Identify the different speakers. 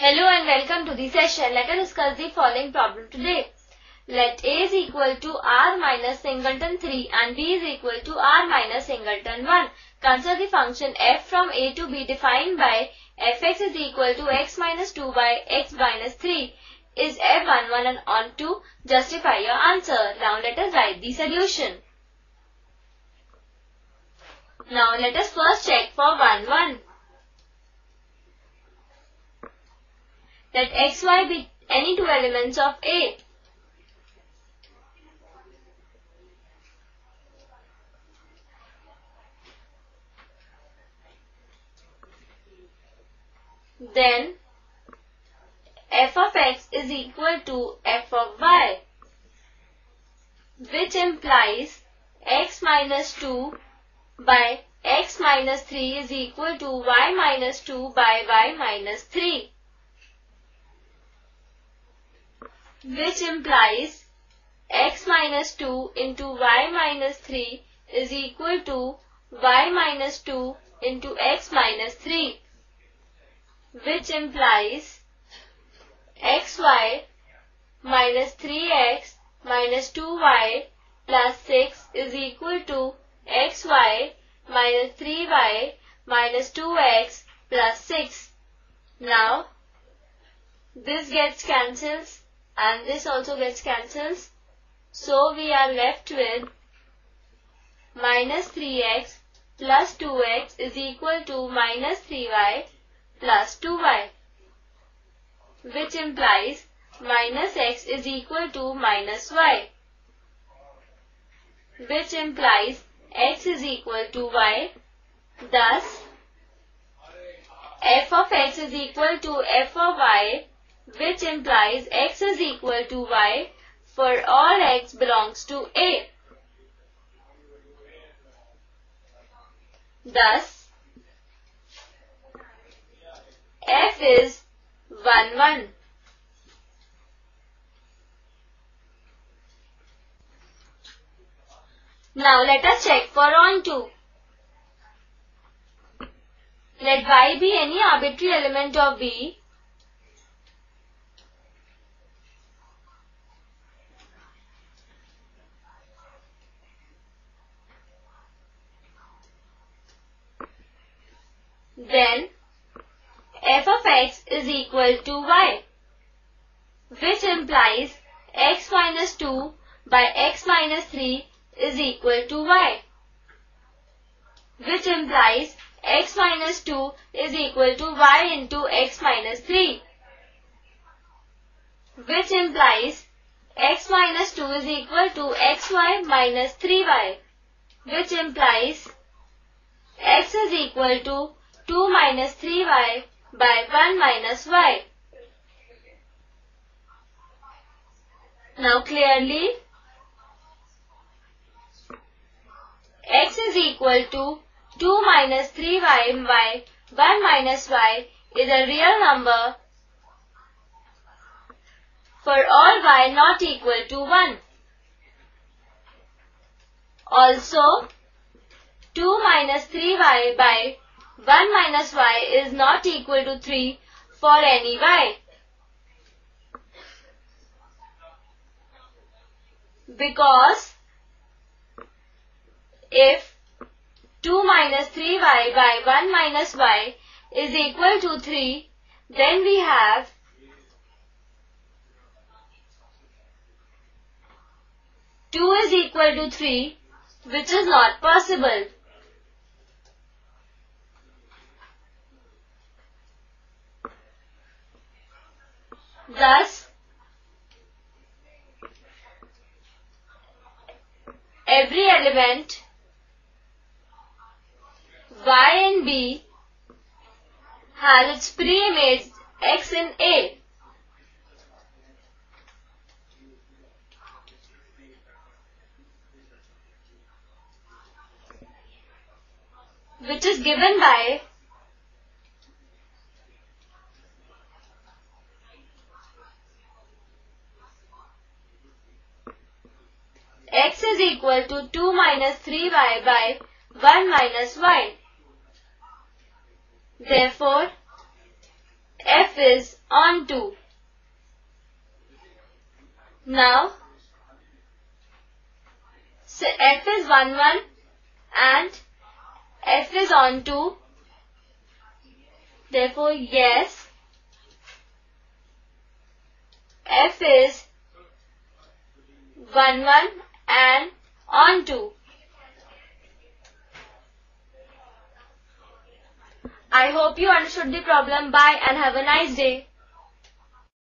Speaker 1: Hello and welcome to the session. Let us discuss the following problem today. Let A is equal to R minus singleton 3 and B is equal to R minus singleton 1. Consider the function f from A to B defined by fx is equal to x minus 2 by x minus 3. Is f1, 1 and on 2? Justify your answer. Now let us write the solution. Now let us first check for 1, 1. Let xy be any two elements of A. Then f of x is equal to f of y, which implies x minus 2 by x minus 3 is equal to y minus 2 by y minus 3. Which implies x minus 2 into y minus 3 is equal to y minus 2 into x minus 3. Which implies xy minus 3x minus 2y plus 6 is equal to xy minus 3y minus 2x plus 6. Now, this gets cancelled and this also gets cancelled. So, we are left with minus 3x plus 2x is equal to minus 3y plus 2y, which implies minus x is equal to minus y, which implies x is equal to y. Thus, f of x is equal to f of y, which implies x is equal to y for all x belongs to A. Thus, f is 1, 1. Now let us check for on 2. Let y be any arbitrary element of B . Then f of x is equal to y, which implies x minus 2 by x minus 3 is equal to y, which implies x minus 2 is equal to y into x minus 3, which implies x minus 2 is equal to xy minus 3y, which implies x is equal to 2 minus 3y by 1 minus y. Now clearly, x is equal to 2 minus 3y by 1 minus y is a real number for all y not equal to 1. Also, 2 minus 3y by 1 minus y is not equal to 3 for any y, because if 2 minus 3y by 1 minus y is equal to 3, then we have 2 is equal to 3, which is not possible. Thus, every element y in B has its pre-image x in A. Which is given by x is equal to 2 minus 3y by 1 minus y. Therefore, f f is on 2. Now, so f is 1, 1 and f is on 2. Therefore, yes, f is 1, 1 and on 2. I hope you understood the problem. Bye and have a nice day.